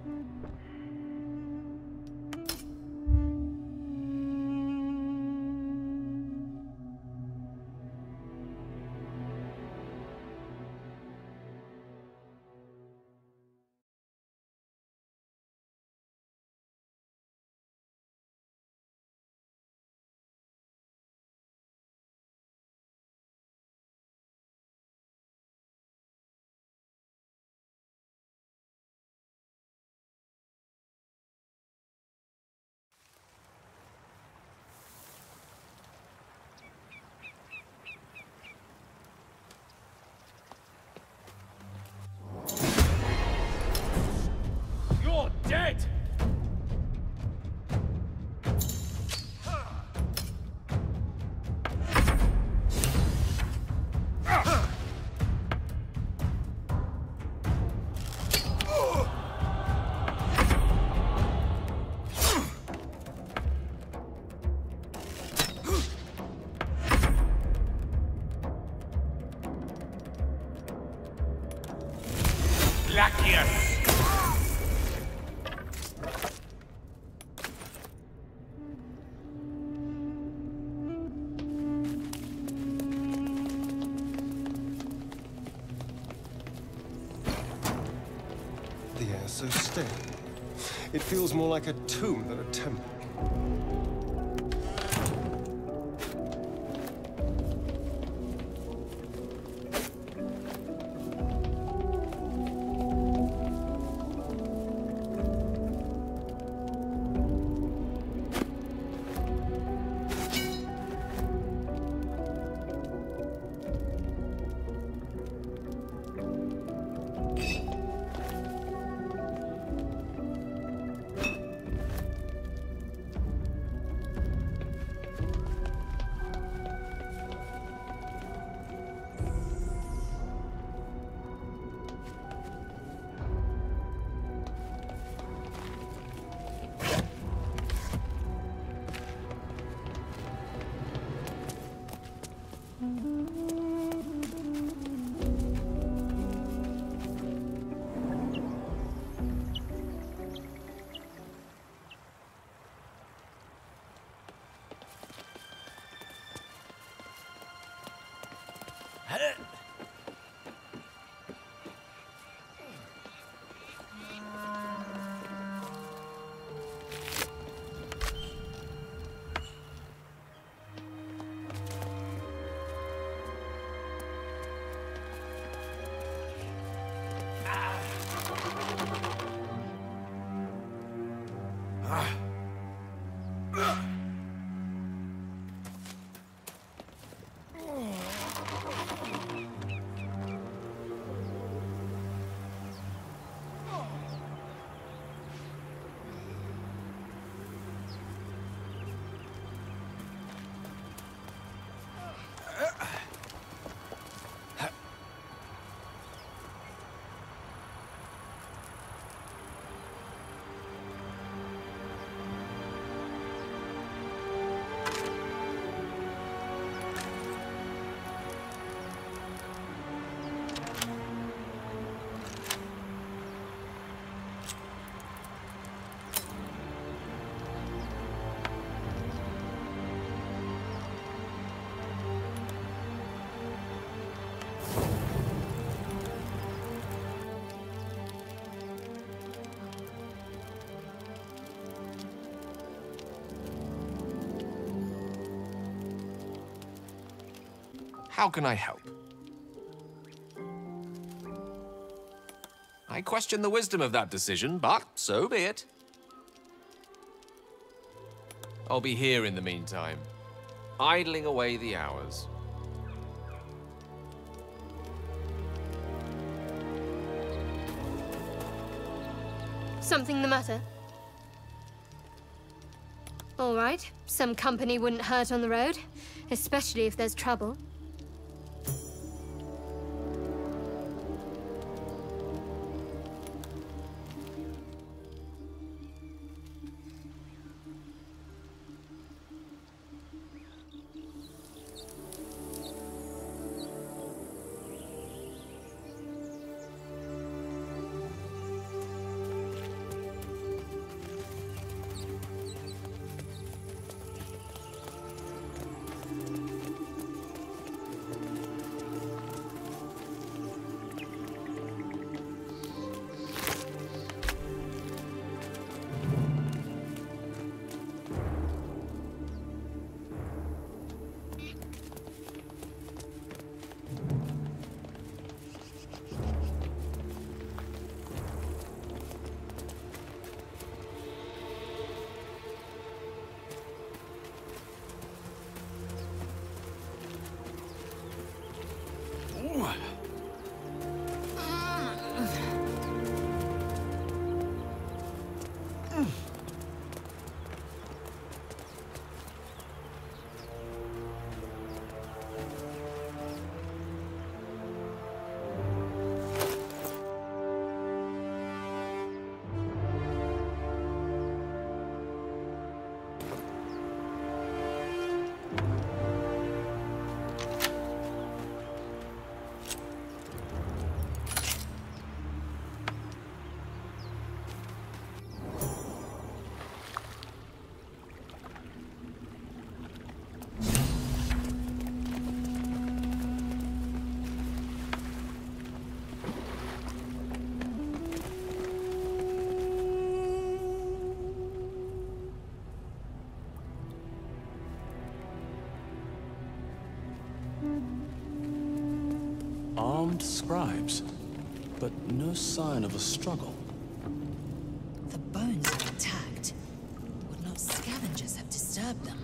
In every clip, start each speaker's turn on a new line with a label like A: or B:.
A: You're dead! Lachius!
B: The air's so still. It feels more like a tomb than a temple.
C: How can I help? I question the wisdom of that decision, but so be it. I'll be here in the meantime, idling away the hours.
D: Something the matter? All right, some company wouldn't hurt on the road, especially if there's trouble.
E: armed scribes, but no sign of a struggle.
F: The bones are intact. Would not scavengers have disturbed them?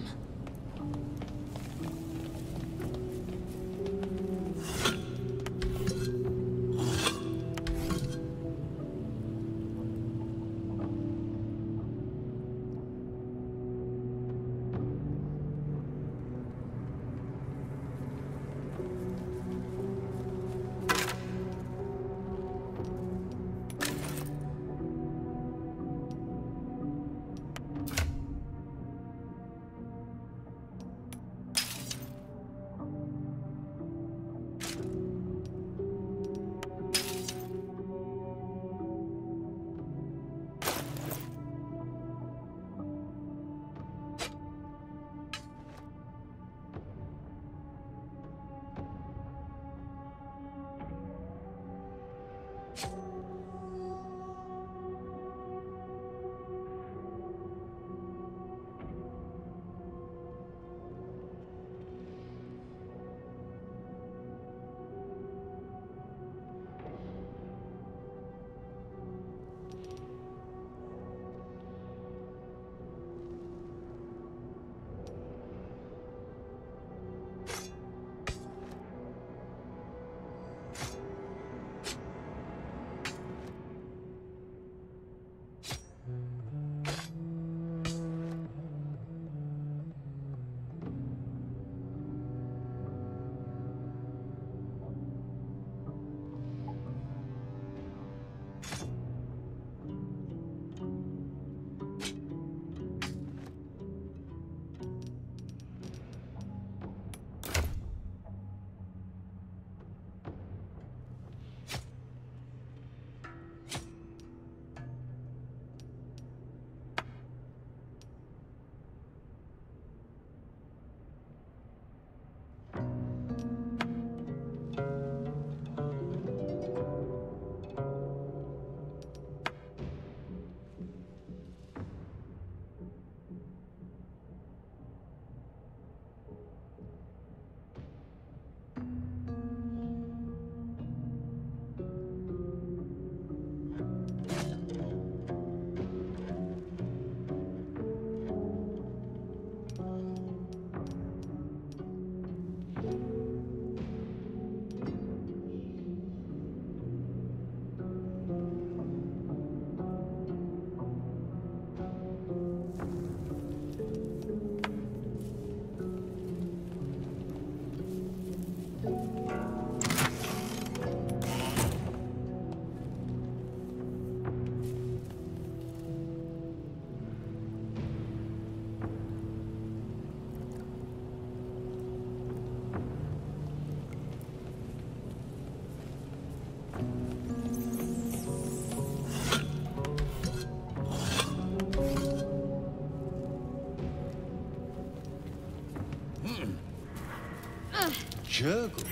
B: Jurgle?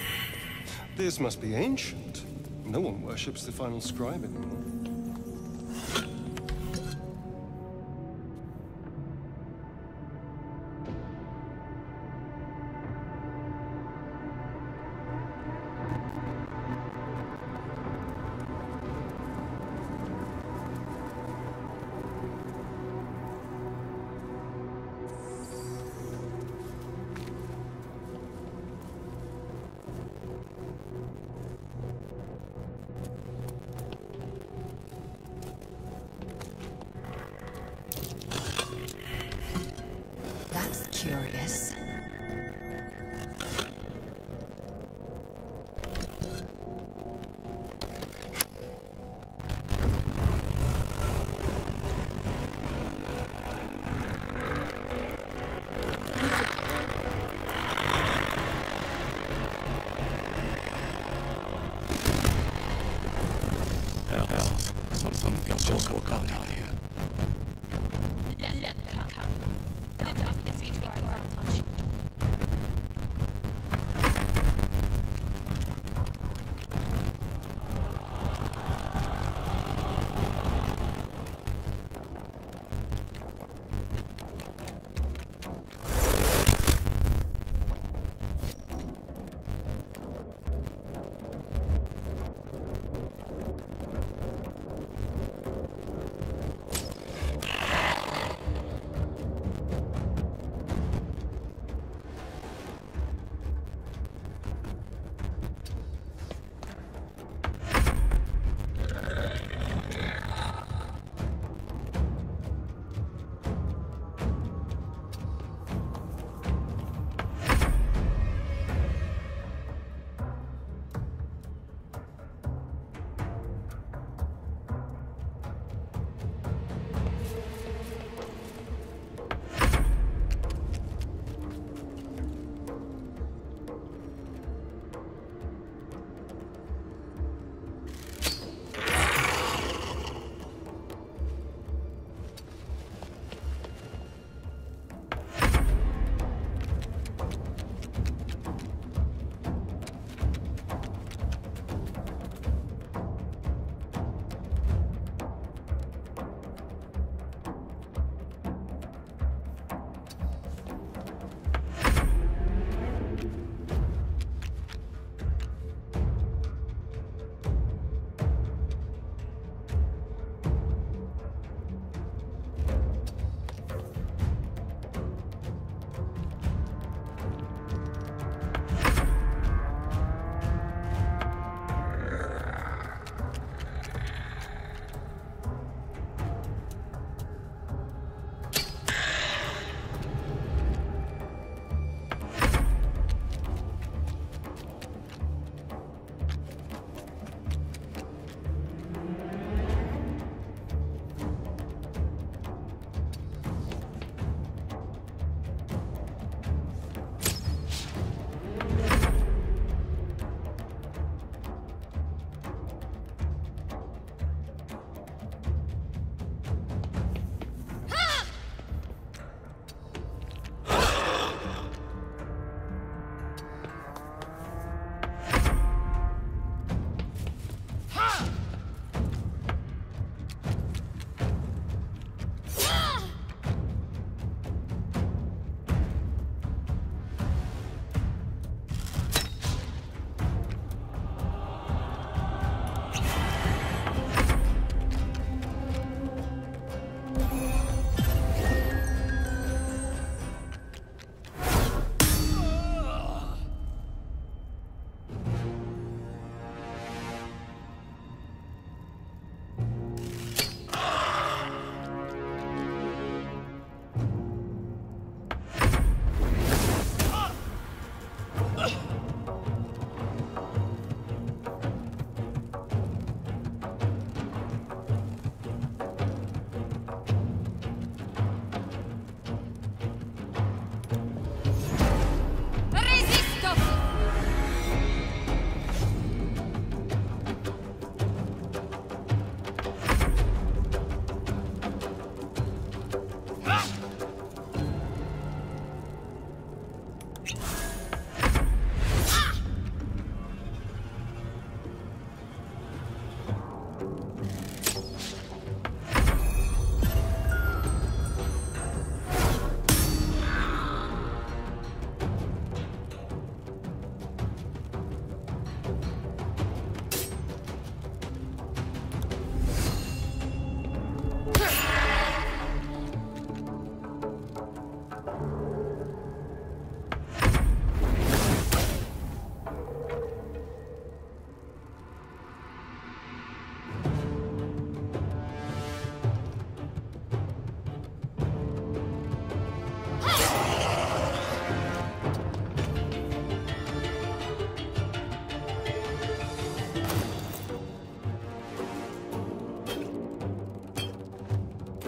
B: This must be ancient. No one worships the final scribe anymore.
F: That's curious.
E: Something just will come down here.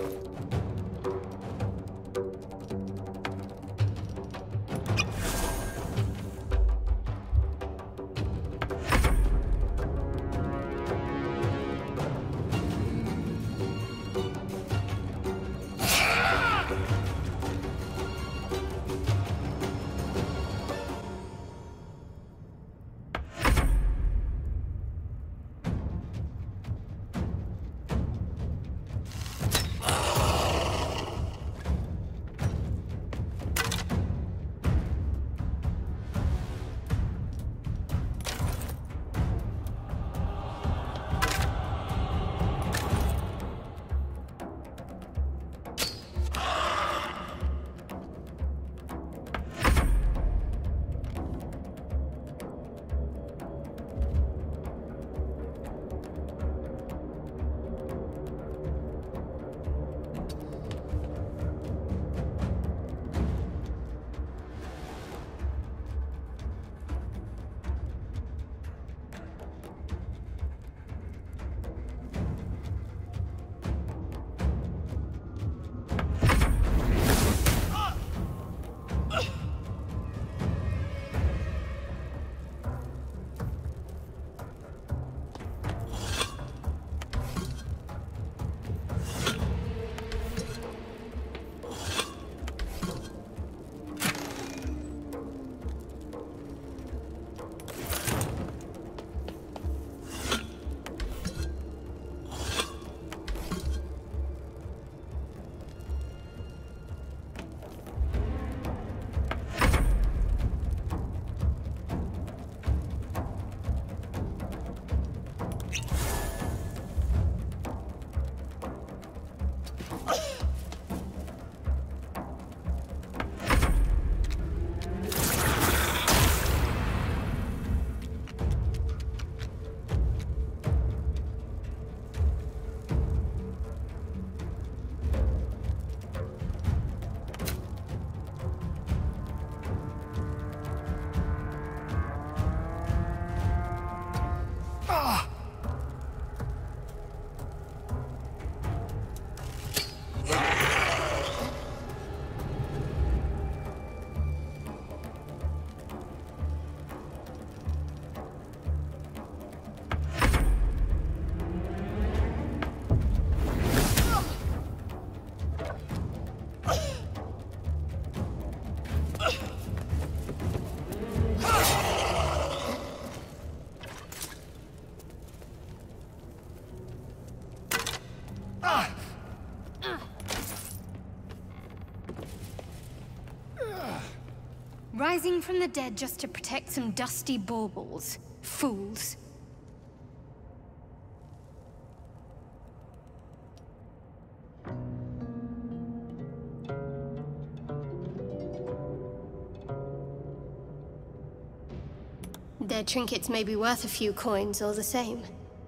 D: Rising from the dead just to protect some dusty baubles. Fools. Their trinkets may be worth a few coins all the same.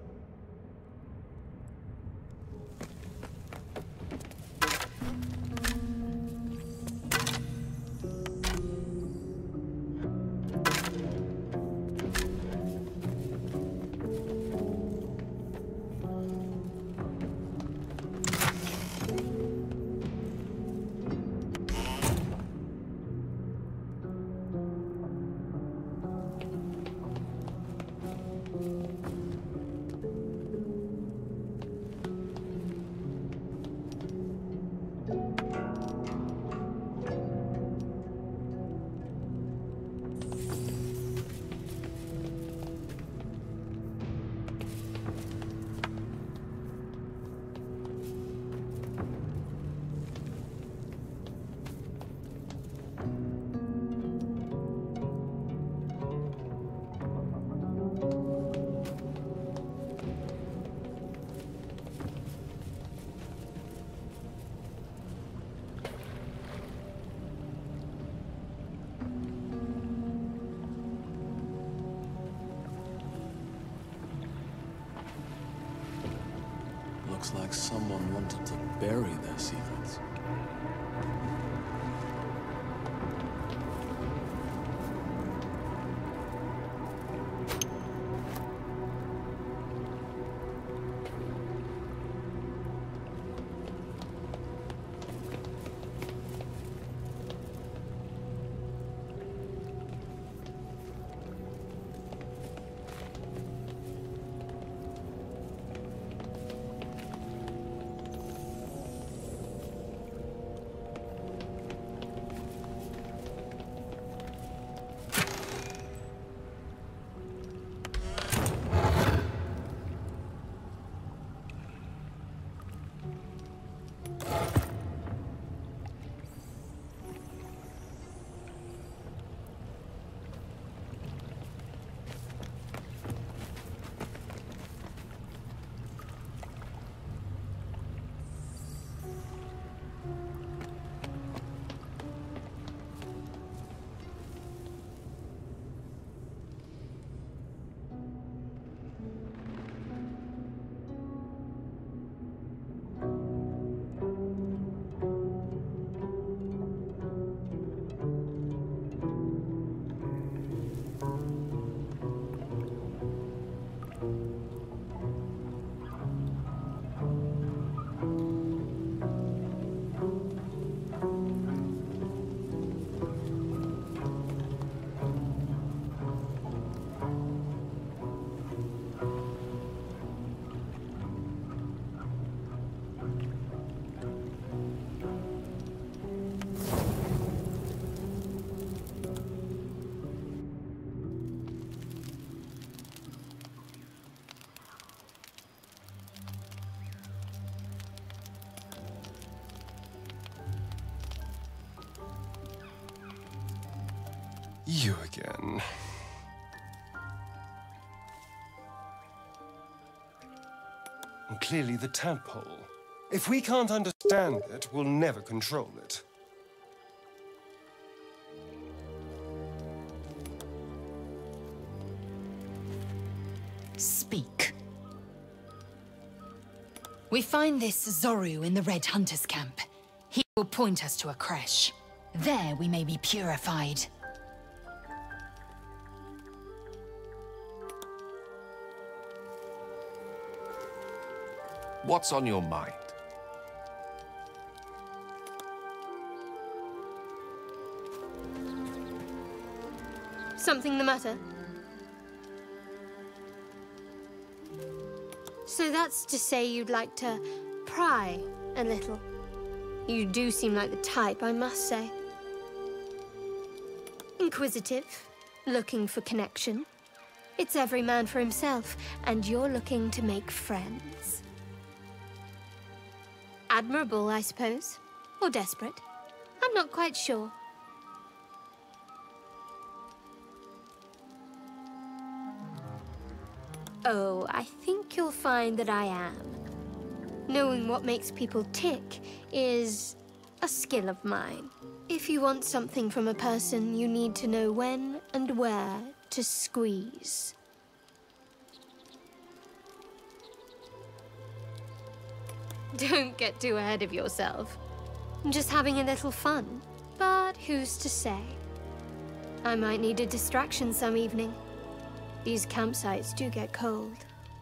E: Looks like someone wanted to bury their secrets.
B: You again. And clearly the tadpole. If we can't understand it, we'll never control it.
F: Speak. We find this Zorru in the Red Hunters camp. He will point us to a creche. There we may be purified.
C: What's on your mind?
D: Something the matter? So that's to say you'd like to pry a little. You do seem like the type, I must say. Inquisitive, looking for connection. It's every man for himself, and you're looking to make friends. Admirable, I suppose. Or desperate. I'm not quite sure. Oh, I think you'll find that I am. Knowing what makes people tick is a skill of mine. If you want something from a person, you need to know when and where to squeeze. Don't get too ahead of yourself. I'm just having a little fun. But who's to say? I might need a distraction some evening. These campsites do get cold.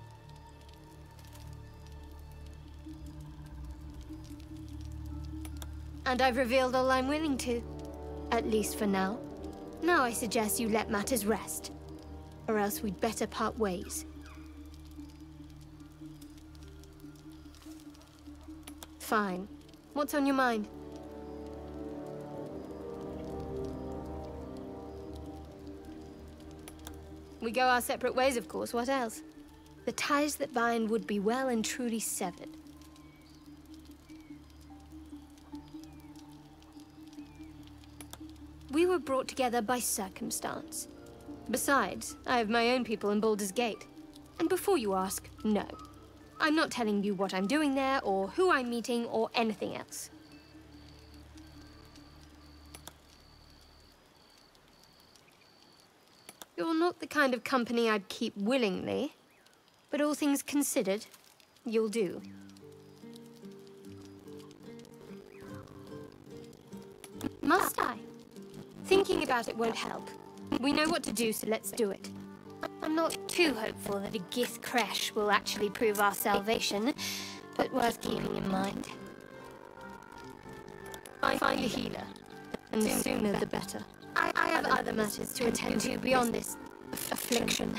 D: And I've revealed all I'm willing to. At least for now. Now I suggest you let matters rest. Or else we'd better part ways. Fine. What's on your mind? We go our separate ways, of course. What else? The ties that bind would be well and truly severed. We were brought together by circumstance. Besides, I have my own people in Baldur's Gate. And before you ask, no. I'm not telling you what I'm doing there, or who I'm meeting, or anything else. You're not the kind of company I'd keep willingly, but all things considered, you'll do. Must I? Thinking about it won't help. We know what to do, so let's do it. I'm not too hopeful that a Gith creche will actually prove our salvation, but worth keeping in mind. I find a healer, and the sooner the better. I have other matters to attend to beyond this affliction.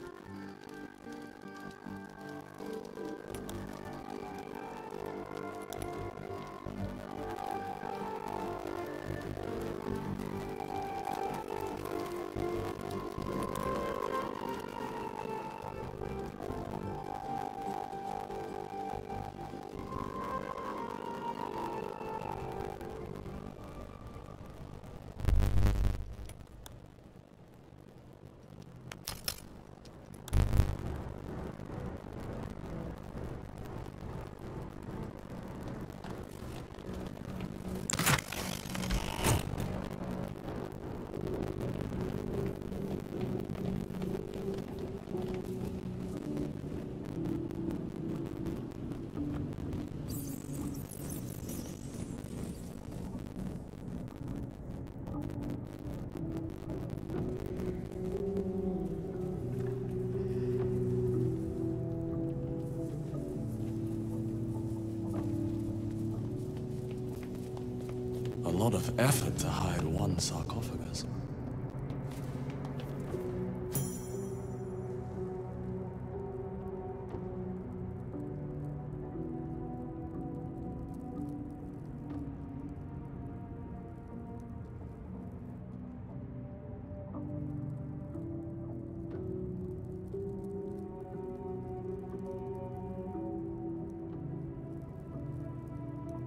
E: A lot of effort to hide one sarcophagus.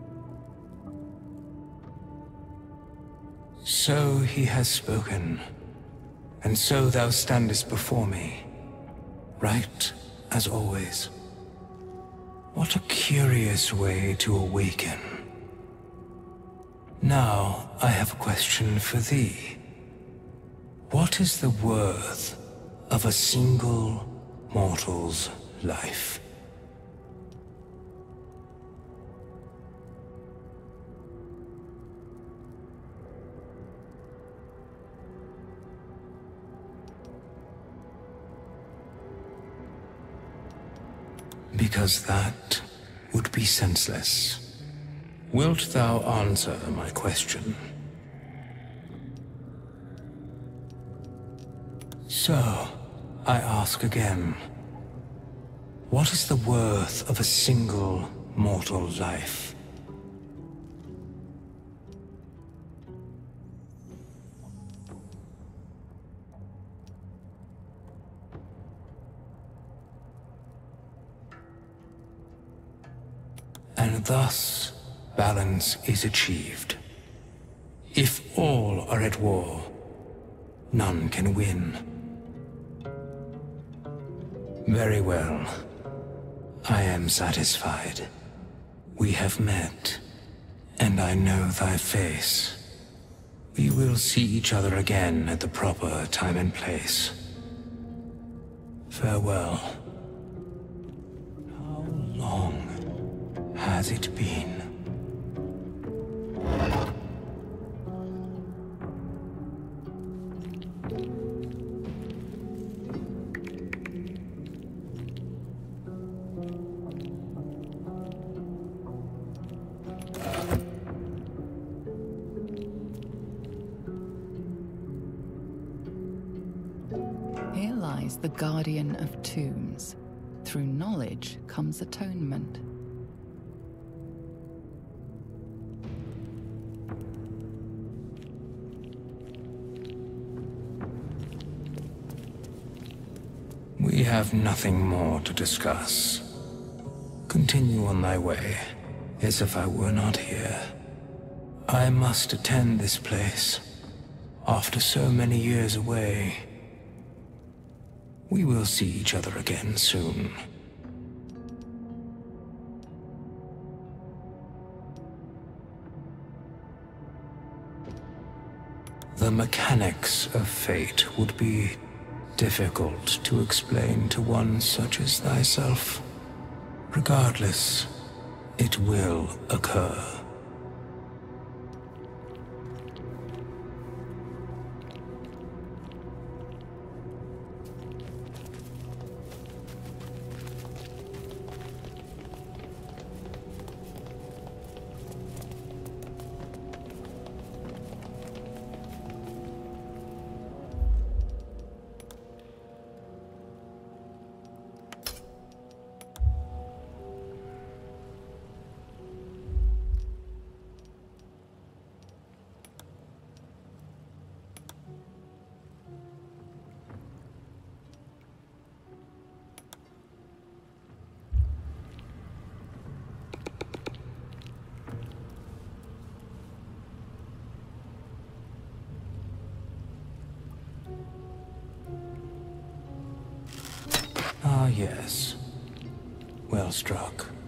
G: So he has spoken. And so thou standest before me, right as always. What a curious way to awaken. Now I have a question for thee. What is the worth of a single mortal's life? Because that would be senseless. Wilt thou answer my question? So, I ask again. What is the worth of a single mortal life? And thus, balance is achieved. If all are at war, none can win. Very well. I am satisfied. We have met, and I know thy face. We will see each other again at the proper time and place. Farewell. How long has it been?
H: Here lies the Guardian of Tombs. Through knowledge comes atonement.
G: We have nothing more to discuss. Continue on thy way, as if I were not here. I must attend this place. After so many years away, we will see each other again soon. The mechanics of fate would be difficult to explain to one such as thyself. Regardless, it will occur. Ah, yes. Well struck.